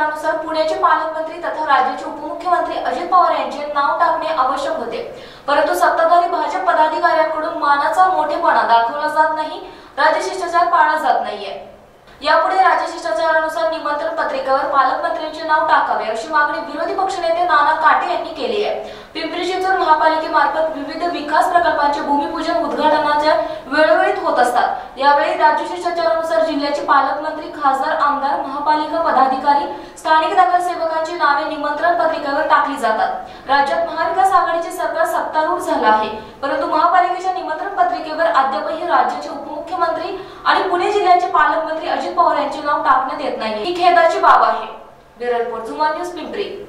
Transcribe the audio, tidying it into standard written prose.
शिष्टाचारानुसार पुण्याचे पालकमंत्री तथा राज्याचे उपमुख्यमंत्री अजित पवार यांचे नाव टाकणे आवश्यक होते, परंतु सत्ताधारी भाजप पदाधिकाऱ्यांकडून मानाचा मोठेपणा दाखवला जात नाही, राज्य शिष्टाचार पाळला जात नाहीये। यापुढे राज्य शिष्टाचारानुसार निमंत्रण पत्रिकेवर पालकमंत्र्यांचे नाव टाकावे अशी मागणी विरोधी पक्षनेते नाना काटे यांनी केली आहे। पिंपरी चिंचवड महापालिकेमार्फत विविध विकास प्रकल्पांचे भूमिपूजन उद्घाटनाच्या वेळोवेळी होत असतात। यावेळी राज्य शिष्टाचारानुसार जिल्ह्याचे पालकमंत्री, खासदार, आमदार, महापालिका पदाधिकारी, स्थानिक नगरसेवकांची नावे निमंत्रण पत्रिकेवर टाकली जातात। राज्यात महाविकास आघाडीचे सरकार सत्तारूढ झालं आहे, परंतु महापालिकेच्या निमंत्रण पत्रिकेवर अद्यापही राज्याचे उपमुख्यमंत्री आणि पुणे जिल्ह्याचे पालकमंत्री अजित पवार यांचे नाव टाकण्यात येत नाही। ही खेदाची बाब आहे। Bureau report, Jhuma news, Pimpri.